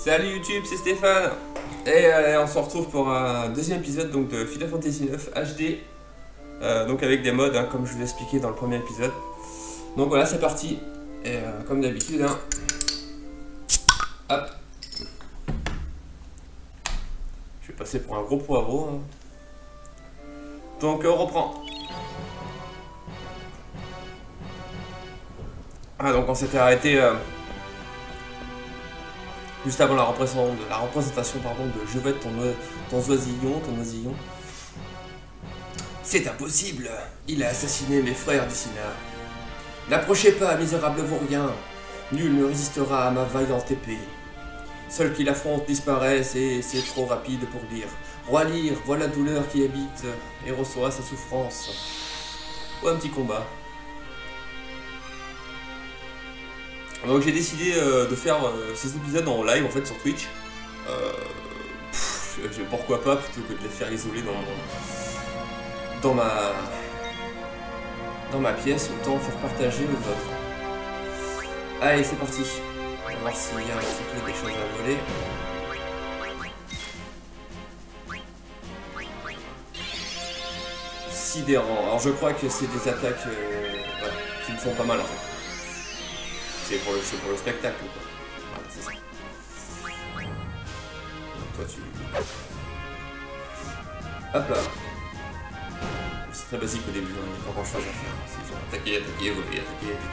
Salut YouTube, c'est Stéphane. Et on se retrouve pour un deuxième épisode donc, de Final Fantasy IX HD. Donc avec des mods, hein, comme je vous ai expliqué dans le premier épisode. Donc voilà, c'est parti. Et comme d'habitude, hein. Hop. Je vais passer pour un gros poivreau. Hein. Donc on reprend. Ah, donc on s'était arrêté juste avant la représentation de Je veux être ton oisillon, C'est impossible. Il a assassiné mes frères d'Icina. N'approchez pas, misérable vaurien. Nul ne résistera à ma vaillante épée. Seul qui l'affronte disparaissent et c'est trop rapide pour lire. Roi Lyre, vois la douleur qui habite et reçoit sa souffrance. Ou un petit combat. Donc j'ai décidé de faire ces épisodes en live en fait sur Twitch. Pourquoi pas, plutôt que de les faire isoler dans ma pièce, autant faire partager aux autres. Allez, c'est parti. On va voir s'il y a un petit peu des choses à voler. Sidérant. Alors je crois que c'est des attaques qui me font pas mal en fait. C'est pour le spectacle quoi. Voilà, c'est ça. Donc, toi tu... Hop là. C'est très basique au début, hein. Il n'y a pas grand chose à faire. C'est genre attaquer, voler.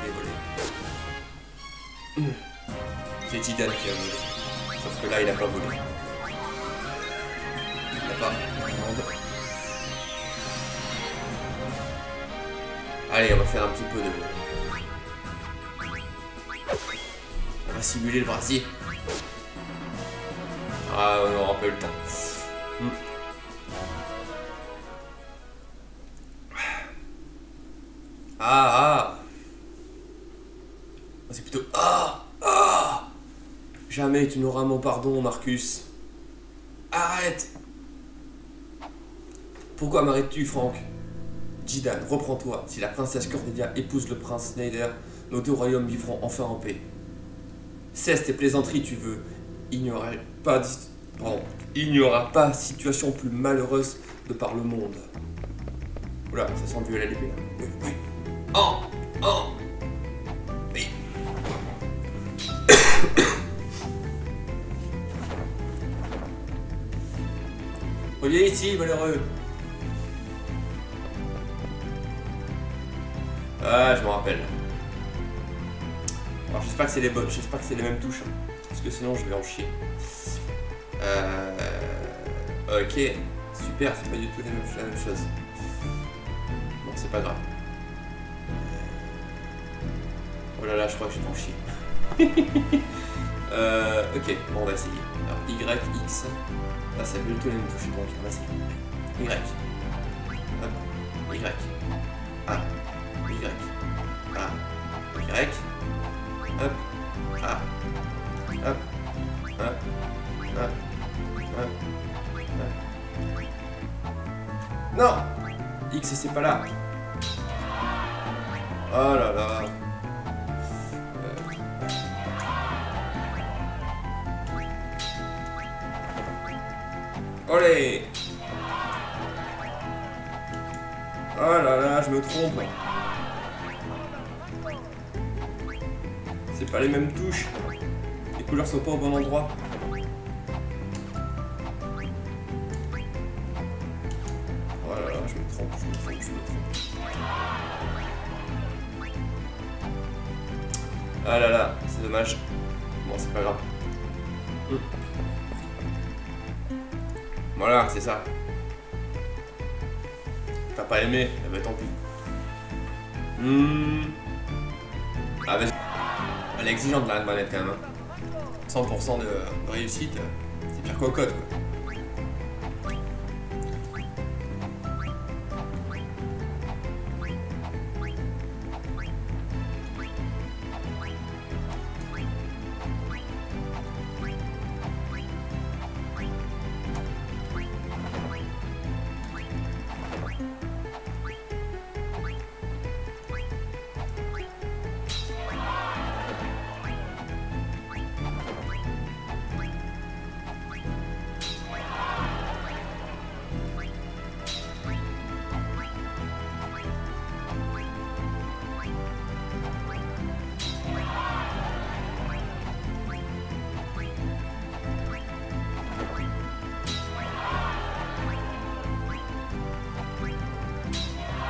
C'est Jidan qui a volé. Sauf que là il a pas volé. Il a pas. Allez, on va faire un petit peu de... On va simuler le brasier. Ah, on aura pas eu le temps. C'est plutôt... Jamais tu n'auras mon pardon, Marcus. Arrête. Pourquoi m'arrêtes-tu, Franck? Jidan, reprends-toi. Si la princesse Cornelia épouse le prince Snyder, nos deux royaumes vivront enfin en paix. Cesse tes plaisanteries, tu veux. Il n'y aura pas situation plus malheureuse de par le monde. Oula, ça sent duel à l'épée là. Oui. Oui. Reviens ici, malheureux. Ah, je me rappelle. Alors j'espère que c'est les bonnes, j'espère que c'est les mêmes touches, hein, parce que sinon je vais en chier. Ok, super, c'est pas du tout la même chose. Bon, c'est pas grave. Oh là là, je crois que je vais en chier. Ok, bon, on va essayer. Alors Y, X, là c'est pas du tout la même touche, donc on va essayer. Y. Hop, Y. A. Y. A. Y. Hop, ah, hop, hop, hop, hop, hop. Non! X c'est pas là. Oh là là. Olé! Oh là là, je me trompe. C'est pas les mêmes touches. Les couleurs sont pas au bon endroit. Oh là là, je me trompe. Ah là là, c'est dommage. Bon, c'est pas grave. Voilà, c'est ça. T'as pas aimé? Eh ben tant pis. Ah, vas-y. Elle est exigeante la manette quand même. Hein. 100% de réussite, c'est pire qu'au code quoi.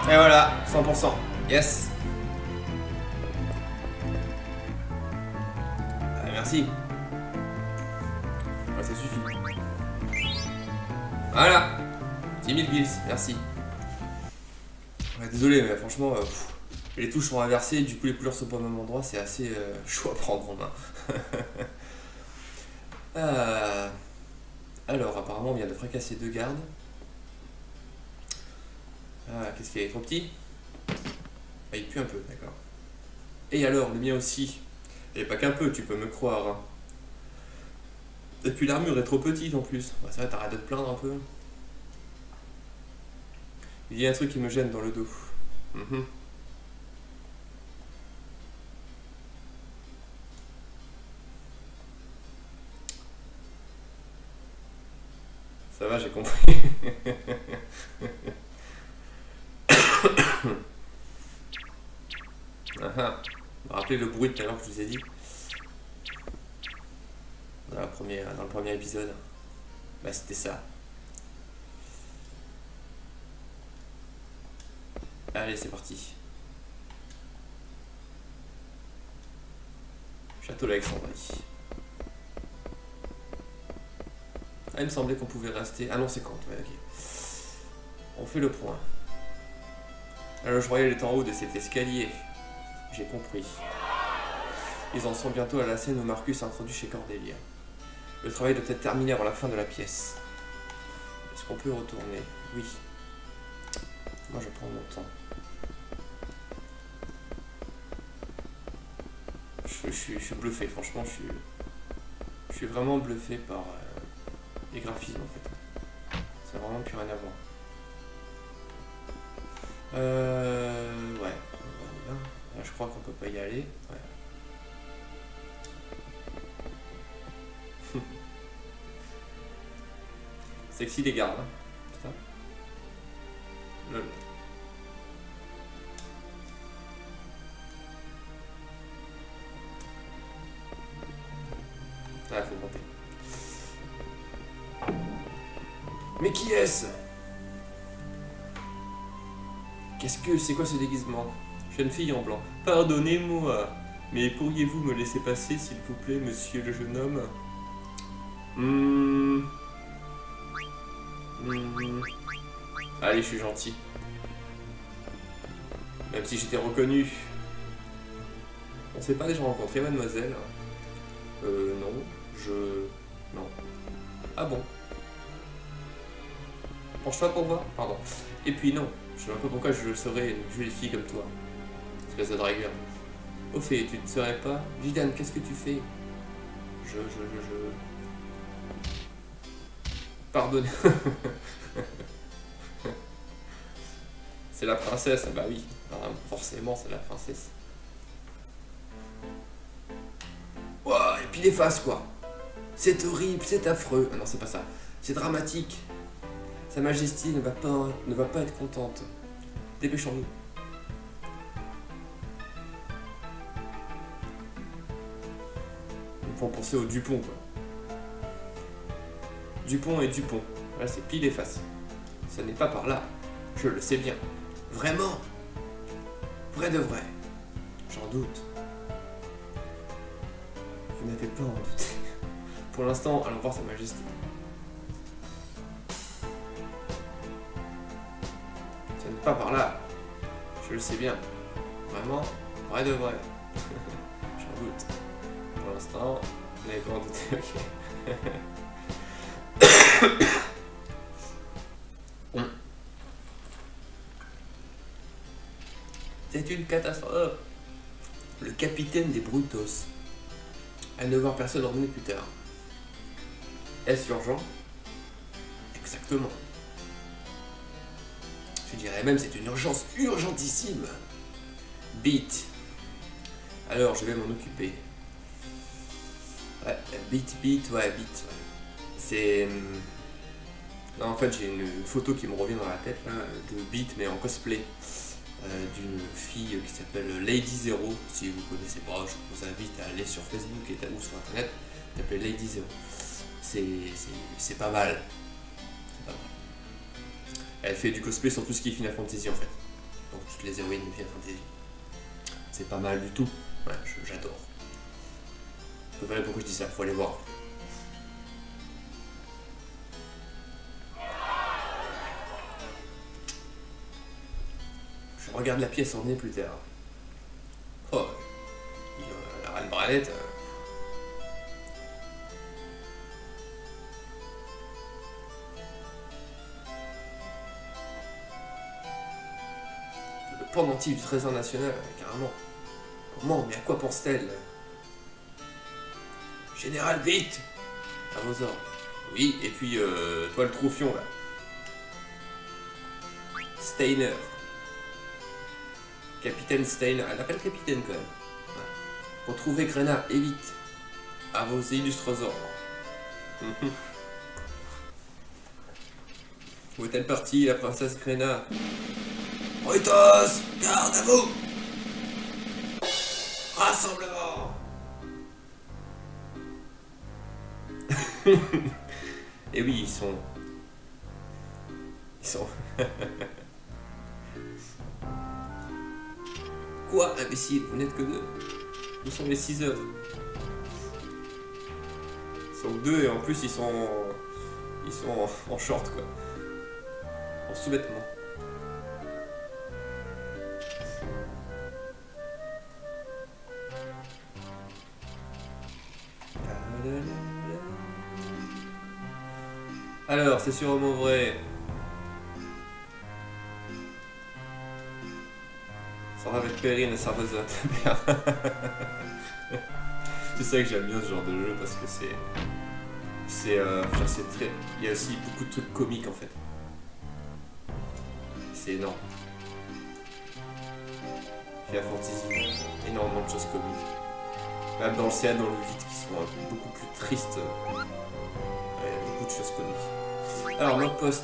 Et voilà, 100%. Yes. Merci. Ouais, ça suffit. Voilà. 10 000 bills, merci. Ouais, désolé, mais franchement, les touches sont inversées, du coup les couleurs sont pas au même endroit, c'est assez chaud à prendre en main. Alors, apparemment, on vient de fracasser 2 gardes. Ah, qu'est-ce qu'il y a, trop petit? Ah, il pue un peu, d'accord. Et alors, le mien aussi. Et pas qu'un peu, tu peux me croire. Hein. Et puis l'armure est trop petite en plus. Ouais, c'est vrai, t'arrêtes de te plaindre un peu. Il y a un truc qui me gêne dans le dos. Ça va, j'ai compris. Rappelez le bruit tout à l'heure que je vous ai dit. Dans le premier épisode. Bah c'était ça. Allez, c'est parti. Château d'Alexandrie. Ah, il me semblait qu'on pouvait rester... Ah non, c'est quand, ouais, ok. On fait le point. La loge royale est en haut de cet escalier. J'ai compris. Ils en sont bientôt à la scène où Marcus a introduit chez Cordelia. Le travail doit être terminé avant la fin de la pièce. Est-ce qu'on peut retourner? Oui. Moi, je prends mon temps. Je suis bluffé, franchement, je suis vraiment bluffé par les graphismes, en fait. C'est vraiment plus rien à voir. Ouais. Là, je crois qu'on peut pas y aller. Ouais. Sexy les gardes, hein. Putain. Lol. Ah, faut monter. Mais qui est-ce? C'est quoi ce déguisement? Jeune fille en blanc. Pardonnez-moi, mais pourriez-vous me laisser passer, s'il vous plaît, monsieur le jeune homme? Allez, je suis gentil. Même si j'étais reconnu. On s'est pas déjà rencontré, mademoiselle? Non. Non. Ah bon? Penche-toi pour voir? Pardon. Et puis non. Je sais pas pourquoi je serais une jolie fille comme toi. Espèce de dragueur. Au fait, tu ne serais pas... Gidan, qu'est-ce que tu fais? Pardonnez. C'est la princesse, bah oui. Alors, forcément, c'est la princesse. Ouah, et puis les faces, quoi. C'est horrible, c'est affreux. Ah non, c'est pas ça. C'est dramatique. Sa Majesté ne va pas être contente. Dépêchons-nous. Il faut penser au Dupont, quoi. Dupont et Dupont. Là, c'est pile et face. Ce n'est pas par là. Je le sais bien. Vraiment? Vrai de vrai. J'en doute. Vous n'avez pas à en douter. Pour l'instant, allons voir Sa Majesté. Ce n'est pas par là. Je le sais bien. Vraiment? Vrai de vrai. J'en doute. Pour l'instant, vous n'avez pas à en douter. Ok. C'est une catastrophe. Le capitaine des Brutos. À ne voir personne revenir plus tard. Est-ce urgent? Exactement. Je dirais même c'est une urgence urgentissime. Beat. Alors je vais m'en occuper. Ouais, beat, ouais. C'est... En fait j'ai une photo qui me revient dans la tête là, de Beat mais en cosplay. D'une fille qui s'appelle Lady Zero, si vous connaissez pas, je vous invite à aller sur Facebook ou sur internet, elle s'appelle Lady Zero. C'est pas mal. Elle fait du cosplay sur tout ce qui est Final Fantasy en fait. toutes les héroïnes de Final Fantasy. C'est pas mal du tout. Ouais, j'adore. Vous verrez pourquoi je dis ça, faut aller voir. Je regarde la pièce en nez plus tard. Oh, la reine Bralette. Le pendentif du trésor national, carrément. Comment, mais à quoi pense-t-elle? Général, vite! À vos ordres. Oui, et puis, toi le troufion, là. Steiner. Capitaine Steiner. Elle l'appelle capitaine, quand même. Ouais. Pour trouver Grena, et vite. À vos illustres ordres. Où est-elle partie, la princesse Grena? Brutos, garde à vous! Rassemblement! Et oui, ils sont... Quoi, imbécile? Vous n'êtes que deux. Nous sommes les 6 heures. Ils sont deux et en plus ils sont en short, quoi. En sous-vêtements. Alors, c'est sûrement vrai. Ça va avec Perrine et serveuse de la taverne. C'est ça que j'aime bien ce genre de jeu parce que c'est très... Il y a aussi beaucoup de trucs comiques en fait. C'est énorme. Final Fantasy, énormément de choses comiques. Même dans le CA, dans le 8 qui sont beaucoup plus tristes. Il y a beaucoup de choses comiques. Alors, mode poste.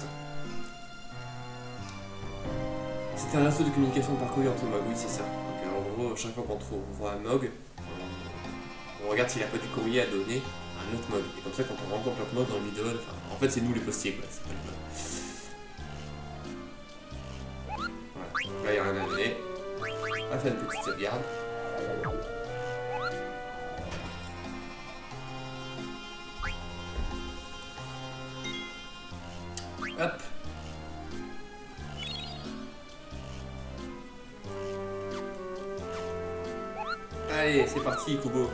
C'est un réseau de communication par courrier entre Mog, oui c'est ça. Donc en gros, chaque fois qu'on voit un Mog, on regarde s'il n'a pas du courrier à donner à un autre Mog. Et comme ça, quand on rencontre notre Mog, on lui donne... Enfin, en fait, c'est nous les postiers, quoi. C'est pas le Mog. Voilà. Là, il n'y a rien à donner. On va faire une petite sauvegarde. Hop. Allez, c'est parti, Kubo.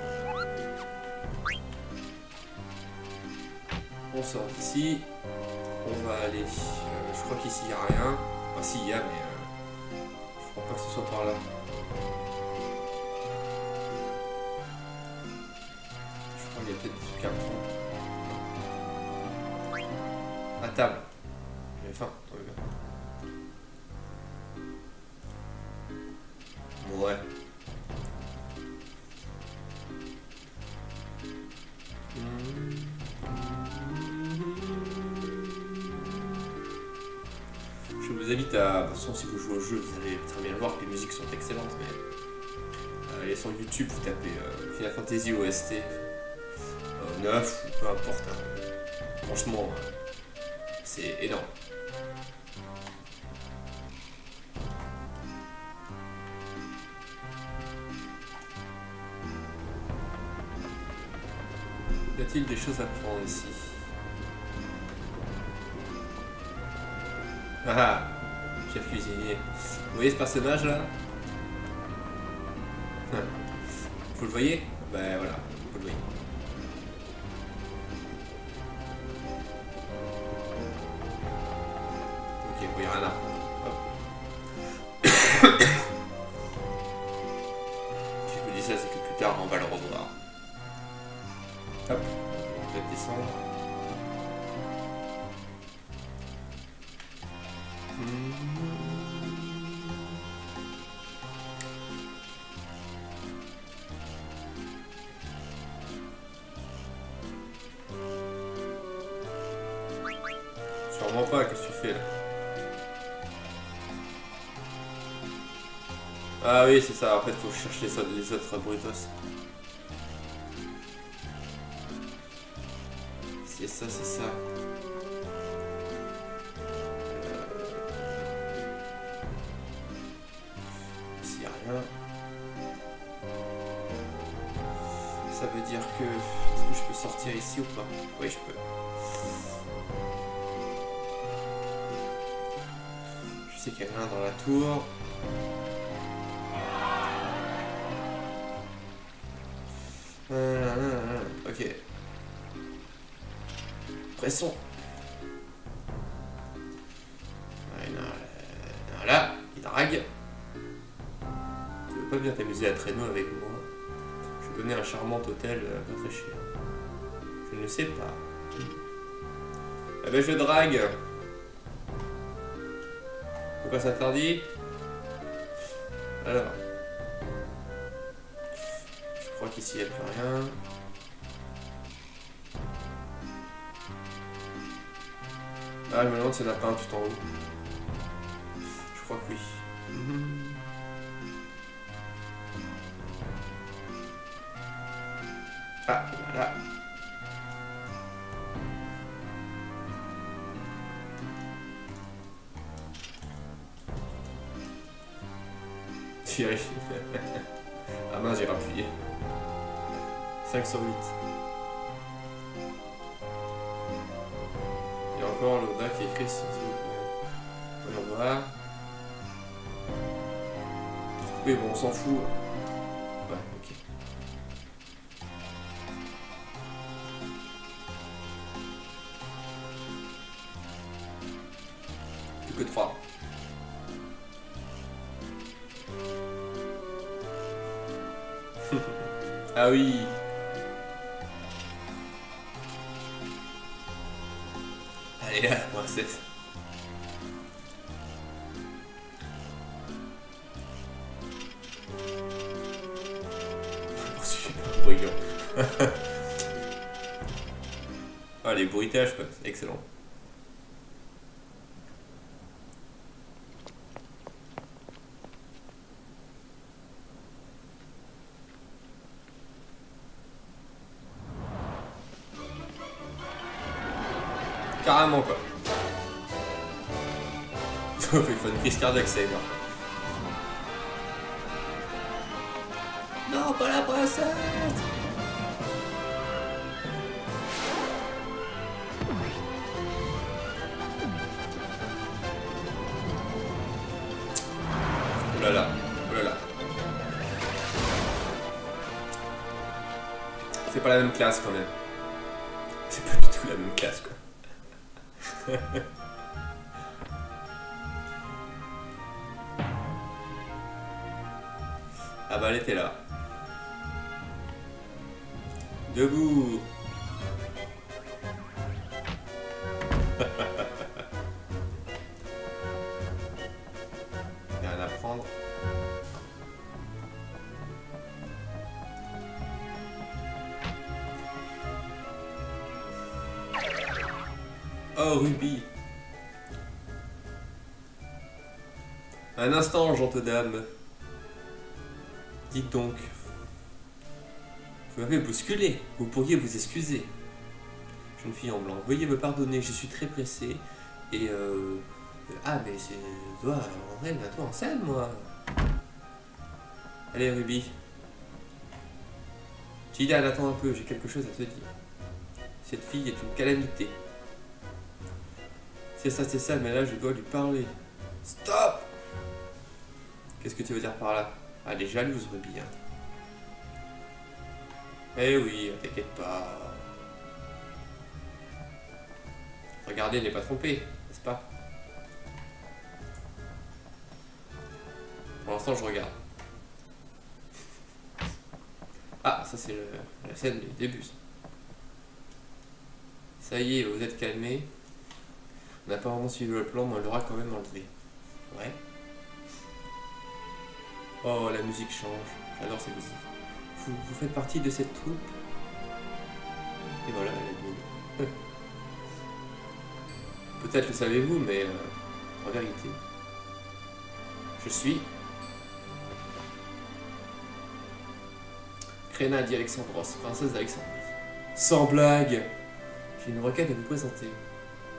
On sort d'ici. On va aller... je crois qu'ici, il n'y a rien. Enfin, si, il y a, mais... je crois pas que ce soit par là. Je crois qu'il y a peut-être des trucs à prendre. À table. J'ai faim. Ouais. Je vous invite à... De toute façon, si vous jouez au jeu, vous allez très bien le voir que les musiques sont excellentes, mais... allez sur YouTube, vous tapez Final Fantasy OST 9, ou peu importe. Hein. Franchement, c'est énorme. Y a-t-il des choses à prendre ici? Ah, chef cuisinier. Vous voyez ce personnage là? Vous le voyez? Ben voilà, vous le voyez. Ok, bon, il y a rien à prendre. Hop. Si je vous dis ça, c'est que plus tard on va le revoir. Hop, on va descendre. Sûrement pas, qu'est-ce que tu fais là? Ah oui, c'est ça, en fait, faut chercher les autres Brutos. C'est ça, c'est ça. rien. Ça veut dire que... Est-ce que je peux sortir ici ou pas? Oui, je peux. Je sais qu'il y en a un dans la tour. Ok. Pressons. Voilà, il drague. Tu veux pas bien t'amuser à traîneau avec moi? Je vais donner un charmant hôtel pas très cher. Je ne sais pas. Eh ben je drague. Pourquoi ça t'interdit? Alors. Je crois qu'ici il n'y a plus rien. Ah, je me demande s'il n'y en a pas un tout en haut. Je crois que oui. Ah, voilà. Ah mince, j'ai rappuyé. 5 sur 8. Il y a encore l'Oda qui est écrit sur ce. Voyons voir. Oui, bon, on s'en fout. Ouais, ok. Plus que 3. Ah oui. Allez là, moi c'est... Brillant. Ah, les bruitages, quoi. Excellent. Carrément, quoi. Il faut une crise cardiaque, ça énorme. Non, pas la princesse. Oh là là, oh là là. C'est pas la même classe quand même. C'est pas du tout la même classe quoi. Ah bah elle était là. Debout. Rien à prendre. Oh Ruby. Un instant, gentes dame. Dites donc. Vous m'avez bousculé. Vous pourriez vous excuser. Jeune fille en blanc. Veuillez me pardonner, je suis très pressé. Et ah mais c'est... Toi, André, mets-toi en scène, moi. Allez, Ruby. Gillian, attends un peu, j'ai quelque chose à te dire. Cette fille est une calamité. C'est ça, mais là, je dois lui parler. Stop! Qu'est-ce que tu veux dire par là? Ah, elle est jalouse, Ruby. Hein. Eh oui, t'inquiète pas. Regardez, n'est pas trompé, n'est-ce pas? Pour l'instant, je regarde. Ah, ça c'est la scène du début. Ça y est, vous êtes calmé. On n'a pas vraiment suivi le plan, mais on l'aura quand même enlevé. Ouais. Oh, la musique change. J'adore cette musique. Vous faites partie de cette troupe. Et voilà, elle est mienne. Peut-être le savez-vous, mais en vérité, je suis Kréna d'Alexandros, princesse d'Alexandrie. Sans blague, j'ai une requête à vous présenter.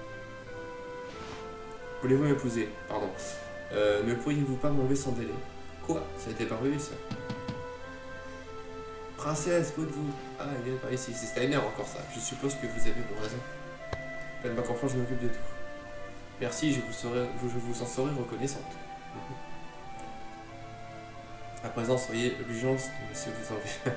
Voulez-vous m'épouser? Pardon. Ne pourriez-vous pas m'enlever sans délai? Quoi? Ça a été parvenu ça? Princesse, où êtes-vous? Ah, il est par ici. C'est Steiner encore ça. Je suppose que vous avez bon raison. Faites-moi confiance, je m'occupe de tout. Merci, je vous en serai reconnaissante. À présent, soyez l'urgence de monsieur vous en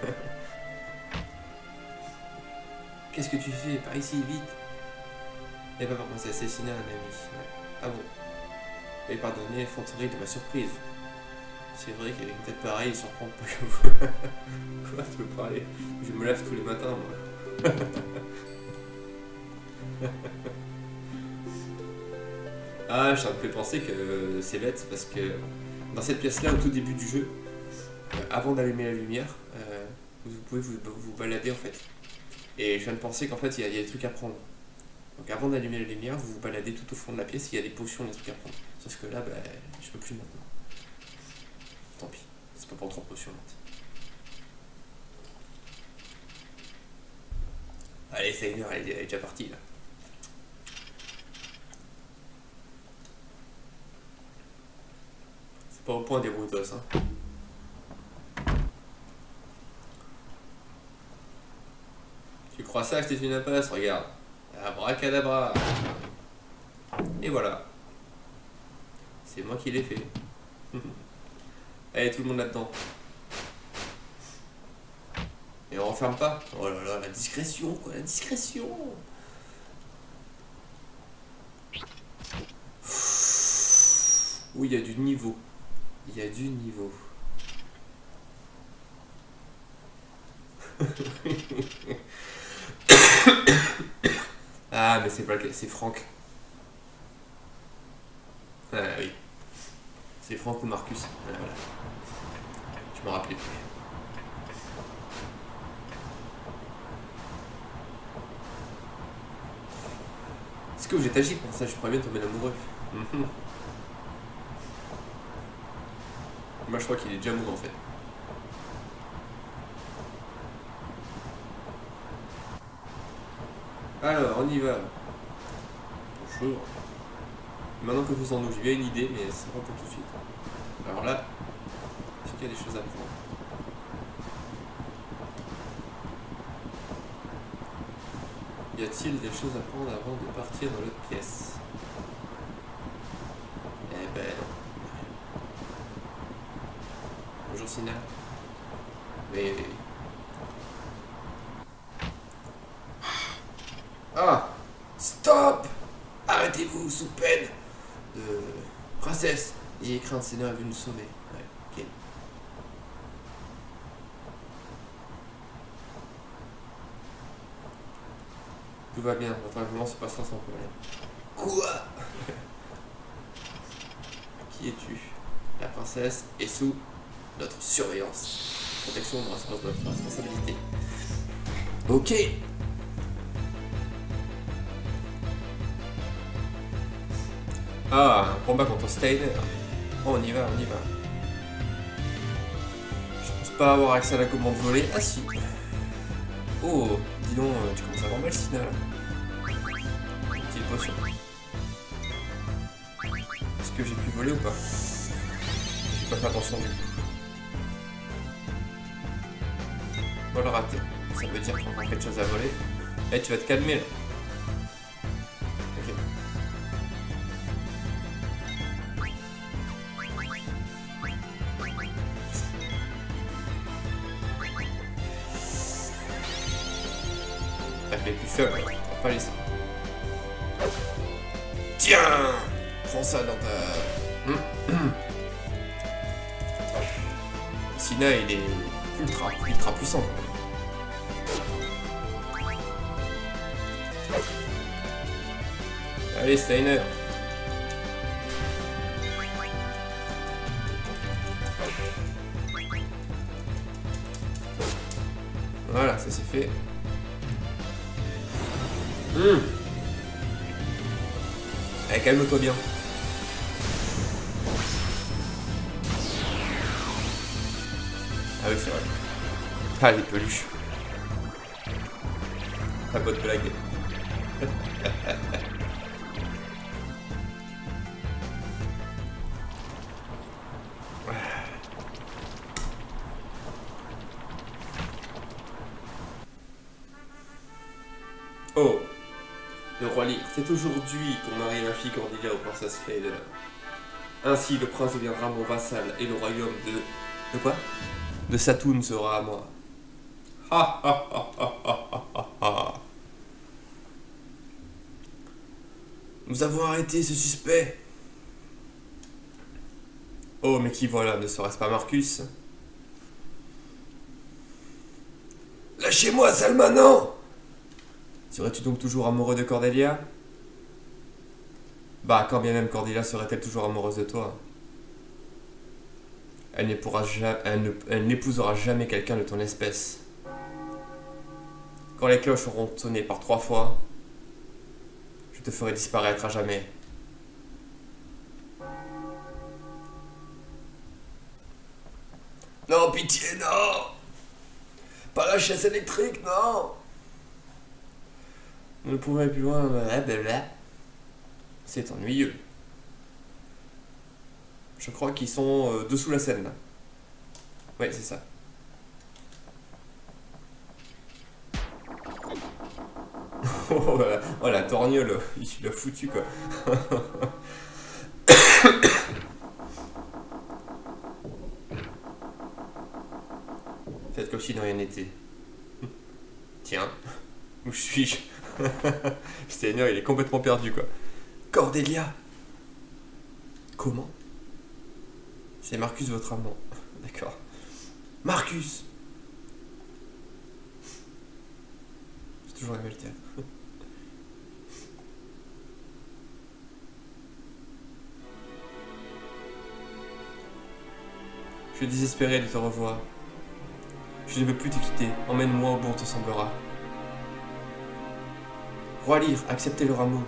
Qu'est-ce que tu fais? Par ici, vite! Eh ben, pardon, c'est assassiné un ami. Ouais. Ah bon? Et pardonnez, Fonterie de ma surprise. C'est vrai qu'avec une tête pareille, il surprend pas que vous. Quoi, tu veux parler? Je me lève tous les matins, moi. Ah, ça me fait penser que c'est bête parce que dans cette pièce-là, au tout début du jeu, avant d'allumer la lumière, vous pouvez vous balader en fait. Et je viens de penser qu'en fait, il y a des trucs à prendre. Donc avant d'allumer la lumière, vous vous baladez tout au fond de la pièce, il y a des potions, des trucs à prendre. Sauf que là, bah, je peux plus maintenant. Tant pis, c'est pas pour 30 potions maintenant. Allez, c'est une heure, elle est déjà partie là. C'est pas au point des routos, hein. Tu crois ça que c'était une impasse? Regarde. Abracadabra. Et voilà. C'est moi qui l'ai fait. Allez, tout le monde là-dedans. Et on referme pas. Oh là là, la discrétion, quoi, la discrétion. Oui, il y a du niveau. Il y a du niveau. Ah, mais c'est pas c'est Franck. Ah oui. C'est Franck ou Marcus. Voilà, voilà. Je me rappelais plus. Est-ce que vous êtes agi pour ça? Je pourrais bien tomber amoureux. Moi je crois qu'il est déjà amoureux en fait. Alors, on y va. Bonjour. Maintenant que vous en nous, j'ai une idée, mais c'est pas pour tout de suite. Alors là, est-ce qu'il y a des choses à prendre? Y a-t-il des choses à prendre avant de partir dans l'autre pièce? Eh ben non. Bonjour Sina. Mais... Ah! Stop! Arrêtez-vous sous peine de... Princesse! Et craint Seigneur a vu nous sauver. Ouais, ok. Tout va bien, votre argument se passera sans problème. Quoi? Qui es-tu? La princesse est sous notre surveillance. Protection de notre responsabilité. Ok! Ah, un combat contre Steiner. Oh, on y va, on y va. Je pense pas avoir accès à la commande volée. Ah si. Oh, dis donc, tu commences à avoir mal, Sina, là. Petite potion. Est-ce que j'ai pu voler ou pas? J'ai pas fait attention du coup. Vol raté. Ça veut dire qu'on a quelque chose à voler. Eh, tu vas te calmer là. Ok. T'as fait plus faible, on va pas laisser. Tiens! Prends ça dans ta... Sina, il est ultra puissant. Allez, Steiner. Voilà, ça c'est fait. Allez, calme-toi bien. Ah oui, c'est vrai. Ah, les peluches. Ta bonne blague. Oh, le roi Lyre, c'est aujourd'hui qu'on marie ma fille Cordelia au princesse Claire. Ainsi, le prince deviendra mon vassal et le royaume de... De quoi? De Satoun sera à moi. Ha ha ha ha ha ha ha. Nous avons arrêté ce suspect. Oh, mais qui voilà, ne serait-ce pas Marcus? Lâchez-moi, Salmanan! Serais-tu donc toujours amoureux de Cordelia? Bah, quand bien même Cordelia serait-elle toujours amoureuse de toi? Elle n'épousera jamais quelqu'un de ton espèce. Quand les cloches auront sonné par 3 fois, je te ferai disparaître à jamais. Non, pitié, non! Pas la chaise électrique, non! Nous ne pouvons aller plus loin, blablabla. C'est ennuyeux. Je crois qu'ils sont dessous la scène, là. Ouais, c'est ça. Oh, la torgnole, il l'a foutu, quoi. Faites comme si de rien n'était. Tiens, où suis-je? Steiner, il est complètement perdu, quoi. Cordelia! Comment? C'est Marcus, votre amant. D'accord. Marcus! C'est toujours la même théâtre. Je suis désespéré de te revoir. Je ne veux plus te quitter. Emmène-moi où bon te semblera. Roi Lyre, acceptez leur amour.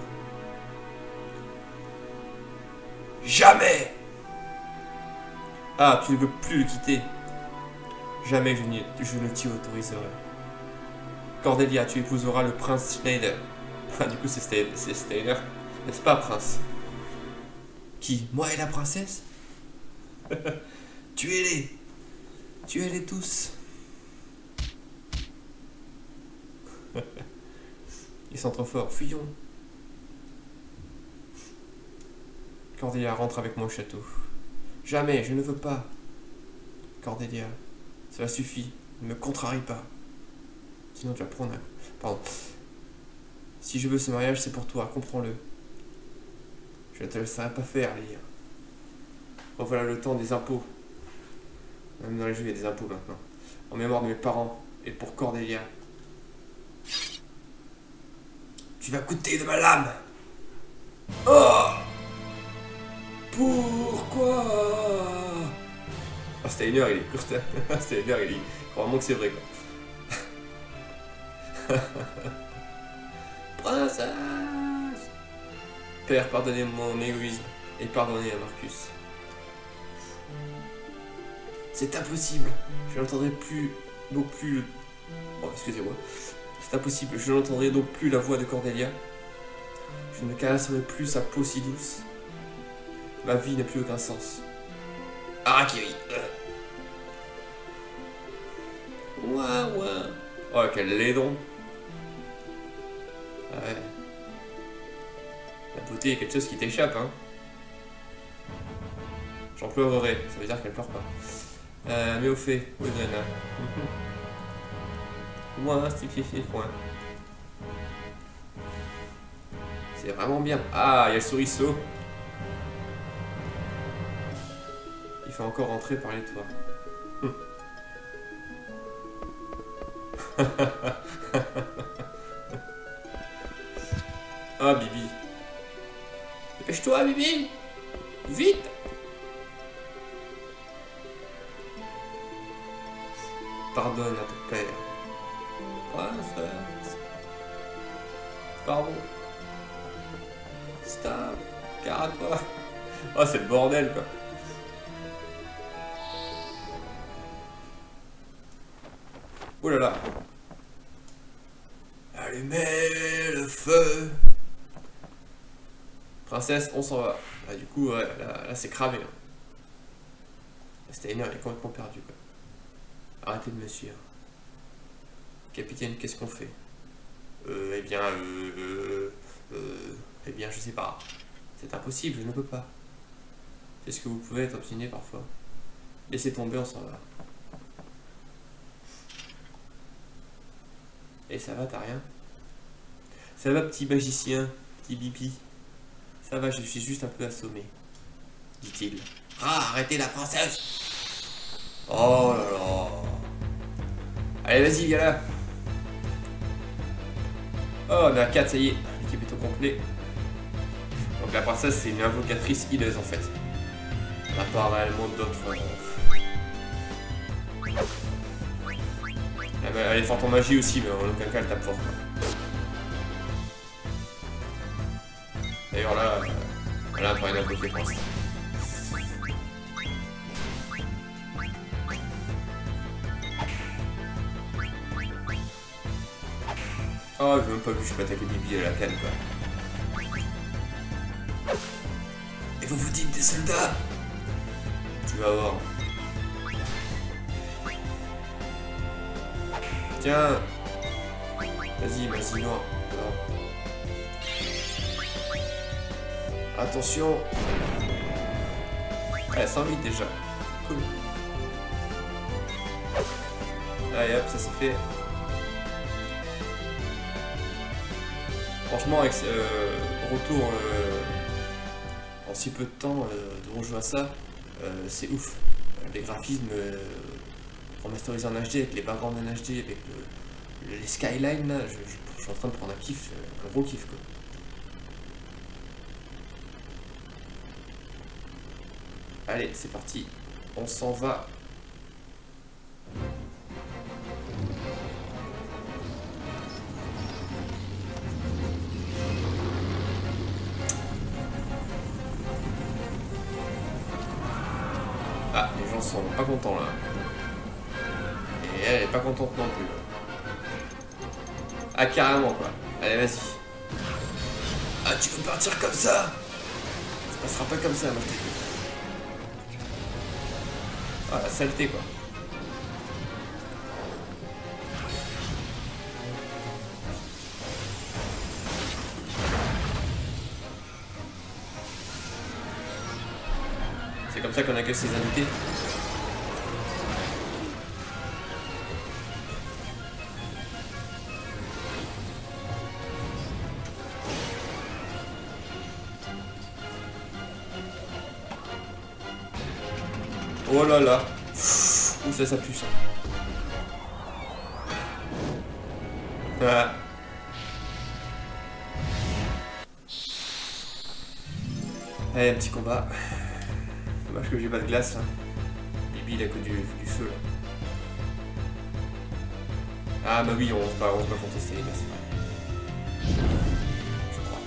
Jamais! Ah, tu ne veux plus le quitter. Jamais je ne t'y autoriserai. Cordelia, tu épouseras le prince Schneider. Ah, du coup, c'est Steiner. N'est-ce pas, prince? Qui? Moi et la princesse? Tuez-les! Tuez-les tous! Ils sont trop forts, fuyons! Cordelia, rentre avec moi au château. Jamais, je ne veux pas. Cordelia, cela suffit, ne me contrarie pas. Sinon tu vas prendre un... Pardon. Si je veux ce mariage, c'est pour toi, comprends-le. Je ne te laisserai pas faire, Lyre. Oh, voilà le temps des impôts. Même dans les jeux, il y a des impôts maintenant. En mémoire de mes parents et pour Cordelia. Tu vas goûter de ma lame. Oh! Pourquoi? Ah, Steiner, il est court. Steiner, il croit vraiment que c'est vrai, quoi. Princesse! Père, pardonnez mon égoïsme et pardonnez à Marcus. C'est impossible. Je n'entendrai plus donc plus... Oh, excusez-moi. C'est impossible. Je n'entendrai donc plus la voix de Cordelia. Je ne caresserai plus sa peau si douce. Ma vie n'a plus aucun sens. Harakiri. Ouah, ouah. Oh, quel laidron. Ah ouais. La beauté est quelque chose qui t'échappe, hein. J'en pleurerai, ça veut dire qu'elle pleure pas. Mais au fait, où est Drena? Moi, c'est point. C'est vraiment bien. Ah, il y a le souriceau. Il faut encore rentrer par les toits. Ah, Bibi. Dépêche-toi, Bibi. Vite. Pardonne à ton père. Princesse. Pardon. Stop. Calme-toi. Oh, c'est le bordel, quoi. Oh là là. Allumez le feu. Princesse, on s'en va. Ah, du coup, ouais, là c'est cramé. Hein. Steiner est complètement perdu, quoi. Arrêtez de me suivre. Capitaine, qu'est-ce qu'on fait? Eh bien, je sais pas. C'est impossible, je ne peux pas. C'est ce que vous pouvez être obstiné parfois. Laissez tomber, on s'en va. Et ça va, t'as rien? Ça va, petit magicien, petit bibi? Ça va, je suis juste un peu assommé, dit-il. Ah, arrêtez la princesse! Oh là là! Allez, vas-y, viens là! Oh, on est à 4, ça y est, l'équipe est au complet. Donc la princesse, c'est une invocatrice hideuse en fait. On n'a pas réellement d'autres... Elle est forte en magie aussi, mais en aucun cas elle tape fort. D'ailleurs là, elle a un peu rien à côté pour l'instant. Oh, j'ai même pas vu, je peux attaquer Bibi à la canne quoi. Et vous vous dites des soldats? Tu vas voir. Tiens. Vas-y, vas-y, non. Attention. Elle sent vite déjà. Cool. Allez hop, ça c'est fait. Franchement, avec ce retour en si peu de temps de rejouer à ça, c'est ouf. Les graphismes remasterisés en HD, avec les backgrounds en HD, avec les skylines, là, je suis en train de prendre un kiff, un gros kiff quoi. Allez, c'est parti, on s'en va. Ah, les gens sont pas contents là. Et elle est pas contente non plus. Ah, carrément quoi. Allez, vas-y. Ah, tu veux partir comme ça? Ça passera pas comme ça, moi je t'ai dit. Ah, la saleté quoi. C'est comme ça qu'on accueille ses invités. Oh là là. Ouh, ça pue ça. Ah. Allez, un petit combat. Dommage que j'ai pas de glace. Hein. Bibi, il a que du feu là. Ah bah oui, on se bat contester les gars, c'est vrai. Je crois.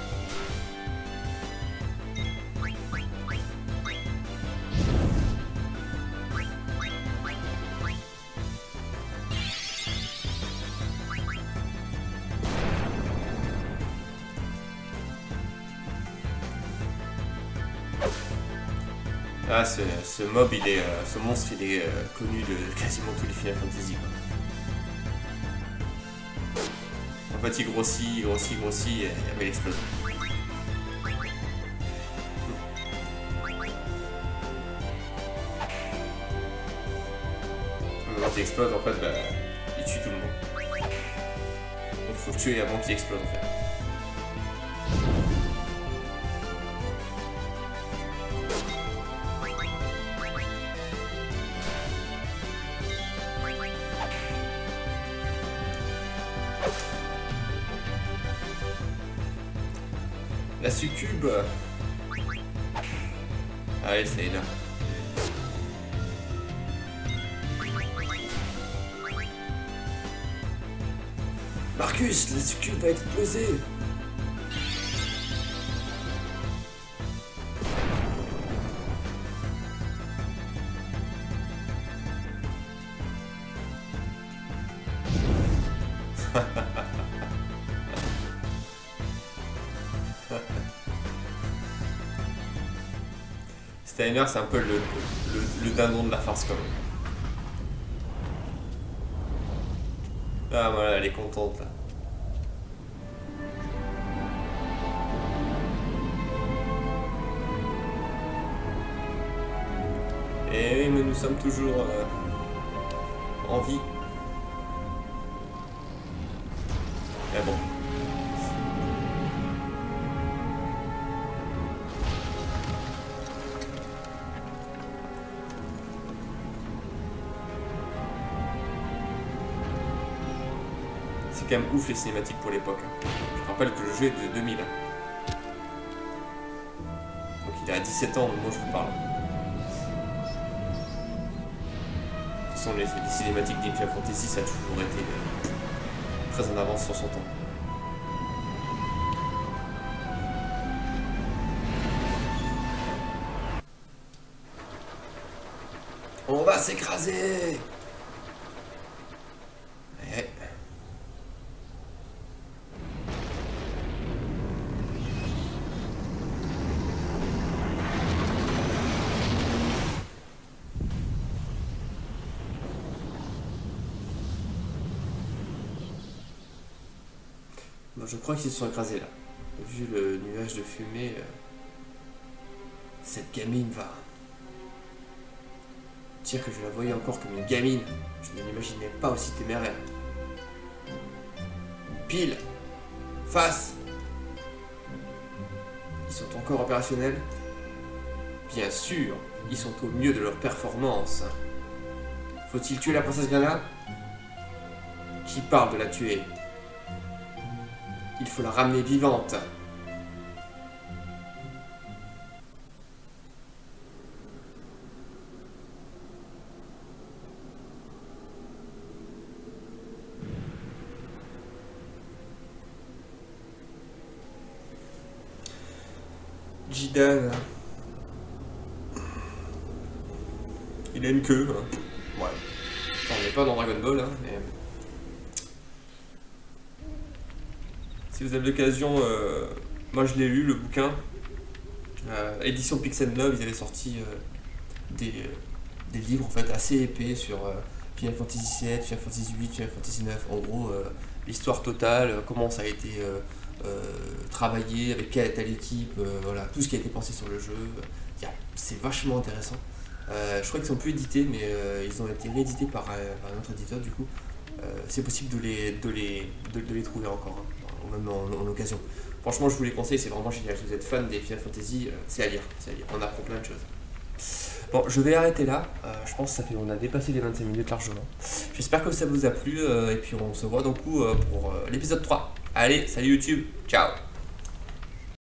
Ah, ce mob, il est, ce monstre, il est connu de quasiment tous les Final Fantasy quoi. En fait, il grossit, et après il explose. Quand il explose, en fait, bah, il tue tout le monde. Donc faut le tuer avant qu'il explose en fait. La succube. Allez, c'est énorme. Marcus, la succube va exploser. Steiner, c'est un peu le dindon de la farce quand même. Ah voilà, elle est contente là. Et mais nous sommes toujours en vie. Mais bon. C'est quand même ouf les cinématiques pour l'époque. Je rappelle que le jeu est de 2000. Donc il a 17 ans, moi je vous parle. De toute façon, les cinématiques d'Infinite Fantasy, ça a toujours été très en avance sur son temps. On va s'écraser! Ouais. Bon, je crois qu'ils se sont écrasés là. Vu le nuage de fumée, cette gamine va... Dire que je la voyais encore comme une gamine, je ne l'imaginais pas aussi téméraire. Pile, face. Ils sont encore opérationnels? Bien sûr, ils sont au mieux de leur performance. Faut-il tuer la princesse Grana? Qui parle de la tuer? Il faut la ramener vivante. Jidan, il a une queue, hein. Ouais. Enfin, on n'est pas dans Dragon Ball, hein, mais... Si vous avez l'occasion, moi je l'ai lu, le bouquin. Édition Pixel Love, ils avaient sorti des livres en fait assez épais sur Final Fantasy VII, Final Fantasy VIII, Final Fantasy IX. En gros, l'histoire totale, comment ça a été travaillé, avec quelle était l'équipe, voilà, tout ce qui a été pensé sur le jeu. C'est vachement intéressant. Je crois qu'ils sont plus édités, mais ils ont été réédités par un autre éditeur du coup. C'est possible de les trouver encore, hein, même en occasion. Franchement, je vous les conseille, c'est vraiment génial. Si vous êtes fan des Final Fantasy, c'est à lire, on apprend plein de choses. Bon, je vais arrêter là. Je pense qu'on a dépassé les 25 minutes largement. J'espère que ça vous a plu, et puis on se voit donc pour l'épisode 3. Allez, salut YouTube, ciao!